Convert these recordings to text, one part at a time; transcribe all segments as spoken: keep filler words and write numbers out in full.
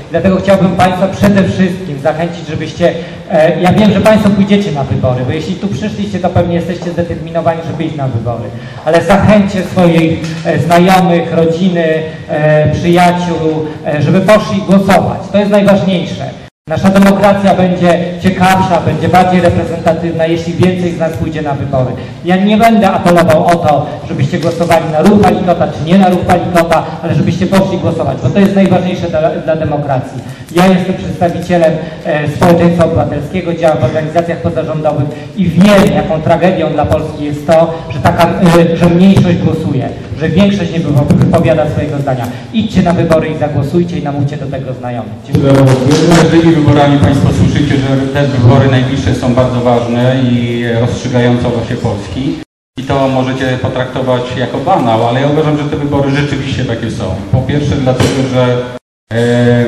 Dlatego chciałbym Państwa przede wszystkim zachęcić, żebyście, e, ja wiem, że Państwo pójdziecie na wybory, bo jeśli tu przyszliście, to pewnie jesteście zdeterminowani, żeby iść na wybory, ale zachęćcie swoich e, znajomych, rodziny, e, przyjaciół, e, żeby poszli głosować. To jest najważniejsze. Nasza demokracja będzie ciekawsza, będzie bardziej reprezentatywna, jeśli więcej z nas pójdzie na wybory. Ja nie będę apelował o to, żebyście głosowali na ruch Palikota, czy nie na ruch Palikota, ale żebyście poszli głosować, bo to jest najważniejsze dla, dla demokracji. Ja jestem przedstawicielem e, społeczeństwa obywatelskiego, działam w organizacjach pozarządowych i wiem, jaką tragedią dla Polski jest to, że taka, e, że mniejszość głosuje, że większość nie wypowiada swojego zdania. Idźcie na wybory i zagłosujcie i namówcie do tego znajomych. Dziękuję. Jeżeli wyborami Państwo słyszycie, że te wybory najbliższe są bardzo ważne i rozstrzygające o losie Polski, i to możecie potraktować jako banał, ale ja uważam, że te wybory rzeczywiście takie są. Po pierwsze dlatego, że e, e,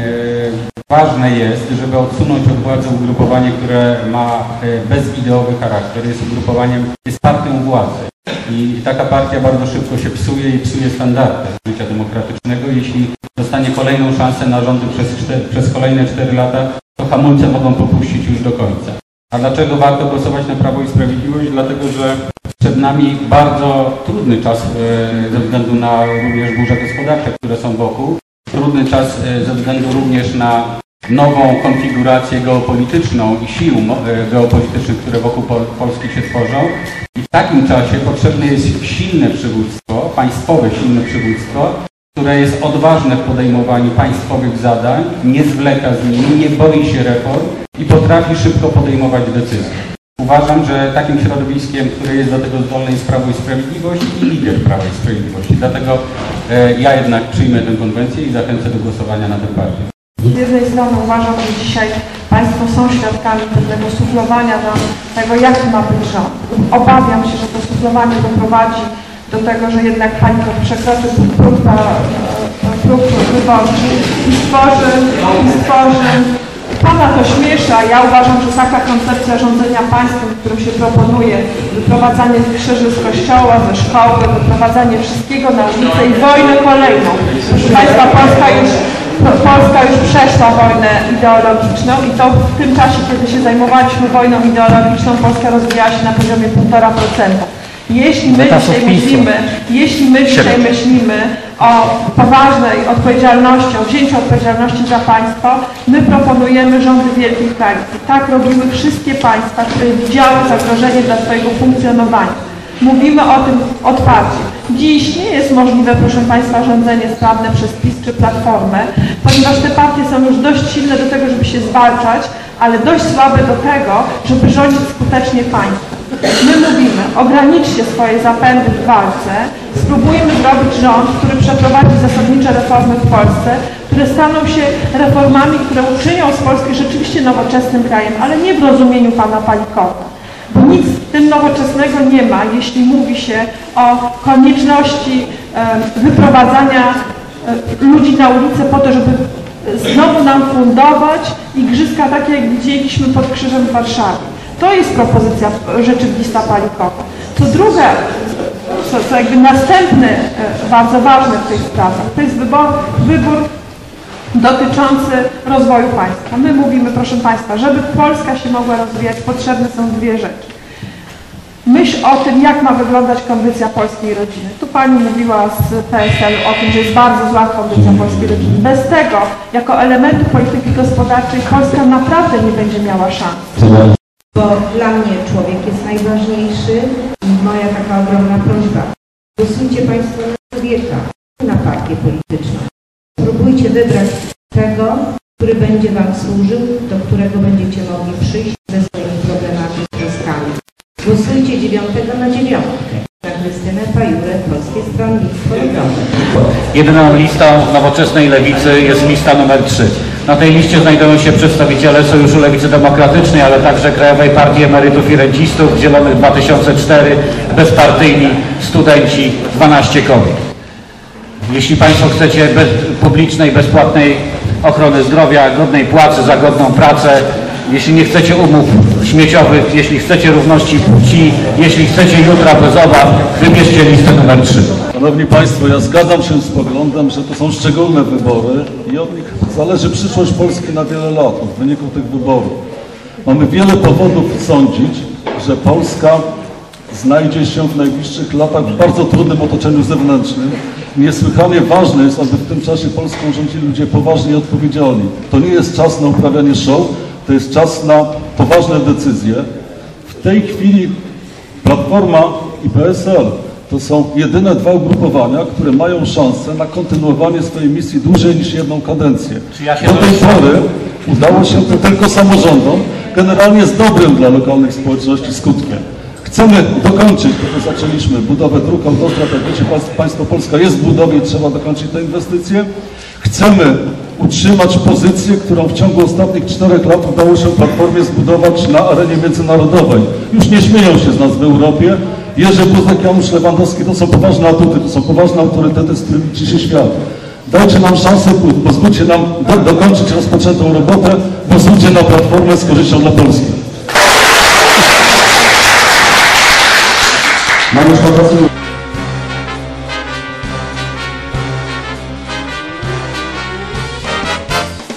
ważne jest, żeby odsunąć od władzy ugrupowanie, które ma e, bezideowy charakter, jest ugrupowaniem, jest partią władzy. I taka partia bardzo szybko się psuje i psuje standardy życia demokratycznego. Jeśli dostanie kolejną szansę na rządy przez, cztery, przez kolejne cztery lata, to hamulce mogą popuścić już do końca. A dlaczego warto głosować na Prawo i Sprawiedliwość? Dlatego, że przed nami bardzo trudny czas e, ze względu na również burze gospodarcze, które są wokół. Trudny czas e, ze względu również na nową konfigurację geopolityczną i sił e, geopolitycznych, które wokół Pol Polski się tworzą. I w takim czasie potrzebne jest silne przywództwo, państwowe silne przywództwo, które jest odważne w podejmowaniu państwowych zadań, nie zwleka z nimi, nie boi się reform i potrafi szybko podejmować decyzje. Uważam, że takim środowiskiem, które jest do tego zdolne, jest Prawo i Sprawiedliwość i lider Prawa i Sprawiedliwości. Dlatego e, ja jednak przyjmę tę konwencję i zachęcę do głosowania na tę partię. Z jednej strony uważam, że dzisiaj Państwo są świadkami pewnego suflowania do tego, jaki ma być rząd. Obawiam się, że to suflowanie doprowadzi do tego, że jednak Państwo przekroczy próg, próg wyborczy i stworzy, i stworzy. Pana to śmieszy, a ja uważam, że taka koncepcja rządzenia państwem, którą się proponuje, wyprowadzanie krzyży z kościoła, ze szkoły, wyprowadzanie wszystkiego na ulicę i wojnę kolejną. Proszę Państwa, Polska już Polska już przeszła wojnę ideologiczną i to w tym czasie, kiedy się zajmowaliśmy wojną ideologiczną, Polska rozwijała się na poziomie półtora procent. Jeśli my dzisiaj myślimy, jeśli my dzisiaj myślimy o poważnej odpowiedzialności, o wzięciu odpowiedzialności za państwo, my proponujemy rządy wielkiej koalicji. Tak robiły wszystkie państwa, które widziały zagrożenie dla swojego funkcjonowania. Mówimy o tym otwarcie. Dziś nie jest możliwe, proszę Państwa, rządzenie sprawne przez PiS czy Platformę, ponieważ te partie są już dość silne do tego, żeby się zwalczać, ale dość słabe do tego, żeby rządzić skutecznie państwem. My mówimy, ograniczcie swoje zapędy w walce, spróbujmy zrobić rząd, który przeprowadzi zasadnicze reformy w Polsce, które staną się reformami, które uczynią z Polski rzeczywiście nowoczesnym krajem, ale nie w rozumieniu pana Palikota. Bo nic w tym nowoczesnego nie ma, jeśli mówi się o konieczności e, wyprowadzania e, ludzi na ulicę po to, żeby znowu nam fundować igrzyska takie, jak widzieliśmy pod Krzyżem w Warszawie. To jest propozycja rzeczywista Palikota. Co drugie, co, co jakby następny, e, bardzo ważny w tej sprawie, to jest wybór, wybór dotyczący rozwoju państwa. My mówimy, proszę Państwa, żeby Polska się mogła rozwijać, potrzebne są dwie rzeczy. Myśl o tym, jak ma wyglądać kondycja polskiej rodziny. Tu Pani mówiła z P S L u o tym, że jest bardzo zła kondycja polskiej rodziny. Bez tego, jako elementu polityki gospodarczej, Polska naprawdę nie będzie miała szans. Bo dla mnie człowiek jest najważniejszy i moja taka ogromna prośba. Głosujcie Państwo na człowieka, na partię polityczną. Spróbujcie wybrać tego, który będzie Wam służył, do którego będziecie mogli przyjść ze swoimi problemami i troskami. Głosujcie dziewiątego na dziewiątkę. Na Krystynę Pajurę, Polskie Stronnictwo Ludowe. Jedyną listą Nowoczesnej Lewicy jest lista numer trzy. Na tej liście znajdują się przedstawiciele Sojuszu Lewicy Demokratycznej, ale także Krajowej Partii Emerytów i Rencistów, Zielonych dwa tysiące cztery, bezpartyjni, studenci, dwanaście kobiet. Jeśli Państwo chcecie bez, publicznej, bezpłatnej ochrony zdrowia, godnej płacy za godną pracę, jeśli nie chcecie umów śmieciowych, jeśli chcecie równości płci, jeśli chcecie jutra bez obaw, wybierzcie listę numer trzy. Szanowni Państwo, ja zgadzam się z poglądem, że to są szczególne wybory i od nich zależy przyszłość Polski na wiele lat w wyniku tych wyborów. Mamy wiele powodów sądzić, że Polska znajdzie się w najbliższych latach w bardzo trudnym otoczeniu zewnętrznym. Niesłychanie ważne jest, aby w tym czasie Polską rządzili ludzie poważni i odpowiedzialni. To nie jest czas na uprawianie show, to jest czas na poważne decyzje. W tej chwili Platforma i P S L to są jedyne dwa ugrupowania, które mają szansę na kontynuowanie swojej misji dłużej niż jedną kadencję. Ja się Do tej pory udało się to tylko samorządom, generalnie z dobrym dla lokalnych społeczności skutkiem. Chcemy dokończyć, to co zaczęliśmy, budowę dróg, autostrad, jak wiecie Państwo, Polska jest w budowie i trzeba dokończyć te inwestycje. Chcemy utrzymać pozycję, którą w ciągu ostatnich czterech lat udało się Platformie zbudować na arenie międzynarodowej. Już nie śmieją się z nas w Europie. Jerzy Buzek, Janusz Lewandowski to są poważne atuty, to są poważne autorytety, z którymi liczy się świat. Dajcie nam szansę, pozwólcie nam do, dokończyć rozpoczętą robotę, głosujcie na Platformę z korzyścią dla Polski. Mariusz Kowalski.